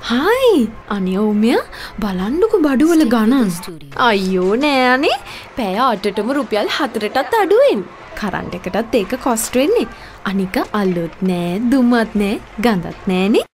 Hi අනේ ඔමියා බලන්නකො බඩුවල ගණන්. අයියෝ නෑ අනේ පැය 8ටම රුපියල් 4ටත් අඩුවෙන්. කරන්ට් එකටත් ඒක කොස්ට් වෙන්නේ. අනික අලුත් නෑ දුමත් නෑ ගඳත් නෑනේ.